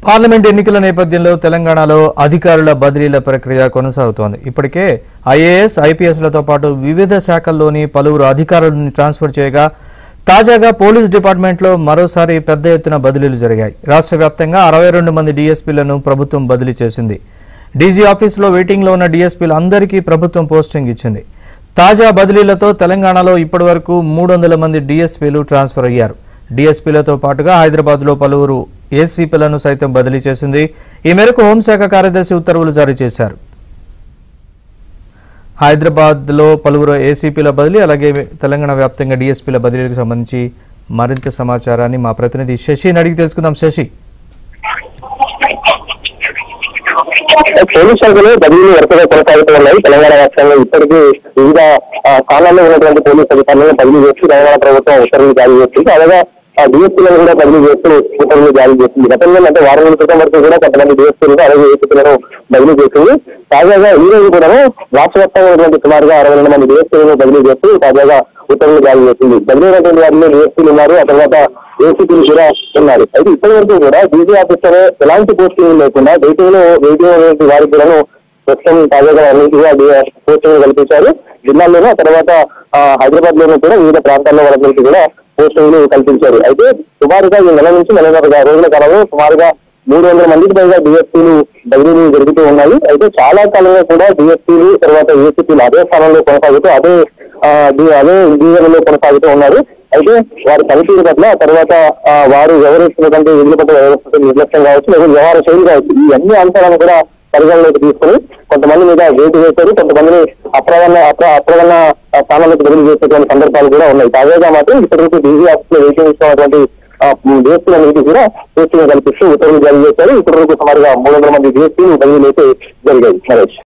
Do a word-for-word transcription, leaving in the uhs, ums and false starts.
Parliament ఎన్నికల నేపథ్యంలో తెలంగాణలో అధికారుల బదిలీల ప్రక్రియ కొనసాగుతోంది. ఇప్పటికే ఐఏఎస్, ఐపీఎస్లతో పాటు వివిధ శాఖల్లోని పలువురు అధికారులను ట్రాన్స్ఫర్ చేయగా తాజాగా పోలీస్ డిపార్ట్మెంట్లో మరోసారి పెద్ద ఎత్తున బదిలీలు జరిగాయి. రాష్ట్ర వ్యాప్తంగా అరవై రెండు మంది డీఎస్పీలను ప్రభుత్వం బదిలీ చేసింది. డీజీ ఆఫీసులో వెయిటింగ్లో ఉన్న డీఎస్పీలు అందరికీ ప్రభుత్వం పోస్టింగ్ ఇచ్చింది. తాజా బదిలీలతో తెలంగాణలో ఇప్పటివరకు మూడు వందల మంది డీఎస్పీలు ట్రాన్స్ఫర్ అయ్యారు. డీఎస్పీలతో పాటుగా హైదరాబాద్లో పలువురు ఏసీపీలను సైతం బదిలీ చేసింది. ఈ మేరకు హోంశాఖ కార్యదర్శి ఉత్తర్వులు జారీ చేశారు. హైదరాబాద్లో పలువురు ఏసీపీల బదిలీ, అలాగే తెలంగాణ వ్యాప్తంగా డీఎస్పీల బదిలీలకు సంబంధించి మరింత సమాచారాన్ని మా ప్రతినిధి శశిని అడిగి తెలుసుకుందాం. శశి, పోలీస్ శాఖలో బదిలీలు వరుసగా కొనసాగుతూ ఉన్నాయి. తెలంగాణ రాష్ట్రంలో ఇప్పటికీ వివిధ స్థానాల్లో ఉన్నటువంటి పోలీస్ అధికారులను బదిలీ చేసి తెలంగాణ ప్రభుత్వం ఉత్తర్వులు జారీ చేస్తుంది. అలాగే డిఎస్పీలను కూడా బదిలీ చేస్తూ ఉత్తర్వులు జారీ చేస్తుంది. గతంలో అంటే వారం రోజుల క్రితం వరకు కూడా కొంతమంది డిఎస్పీలను అలాగే ఏసీపీలను బదిలీ చేసింది. తాజాగా ఈ రోజు కూడా రాష్ట్ర వ్యాప్తంగా ఉన్నటువంటి సుమారుగా అరవై రెండు మంది డిఎస్పీలను బదిలీ చేస్తూ తాజాగా ఉత్తర్వులు జారీ చేసింది. బదిలీ అయినటువంటి వారిలో డిఎస్పీలు ఉన్నారు, ఆ తర్వాత ఏసీపీలు కూడా ఉన్నారు. అయితే ఇప్పటి వరకు కూడా డీజీ ఆఫీసర్ ఎలాంటి పోస్టింగ్ లేకుండా వెయిటింగ్ లో వెయిటింగ్ అనేటువంటి వారికి కూడా ప్రస్తుతం తాజాగా అన్నింటిగా పోస్టింగ్ కల్పించారు. జిల్లాల్లోనూ ఆ తర్వాత హైదరాబాద్ లోనూ కూడా వివిధ ప్రాంతాల్లో వాళ్ళ నుంచి కూడా పోస్టింగ్లు కల్పించారు. అయితే సుమారుగా ఈ నెల నుంచి నెలన్నర రోజుల కాలంలో సుమారుగా మూడు వందల మందికి పైగా డిఎస్పీలు బదిలీలు జరుగుతూ ఉన్నాయి. అయితే చాలా కాలంగా కూడా డిఎస్పీలు తర్వాత ఏసీపీలు అదే స్థానంలో కొనసాగుతూ అదే అదే డివిజన్లో కొనసాగుతూ ఉన్నారు. అయితే వారి పనితీరు పట్ల తర్వాత వారు వ్యవహరిస్తున్నటువంటి విధుల పట్ల వ్యవహరిస్తున్న నిర్లక్ష్యం కావచ్చు, లేదా వ్యవహార శైలి కావచ్చు, ఈ అన్ని అంశాలను కూడా పరిగణలోకి తీసుకుని కొంతమంది మీద వేటు వేశారు, కొంతమందిని అప్రవణ అప్రవణ స్థానాలకు బదిలీ చేసేటువంటి సందర్భాలు కూడా ఉన్నాయి. తాజాగా మాత్రం ఇప్పటివరకు డీజీ ఆఫీస్ లో వెయిటింగ్ ఇస్తున్నటువంటి డిఎస్పీలన్నిటి కూడా పోస్టింగ్ కల్పిస్తూ ఉత్తర్వులు జారీ చేశారు. ఇప్పటివరకు సుమారుగా మూడు వందల మంది డిఎస్పీలు బదిలీలు అయితే జరిగాయి. నరేష్.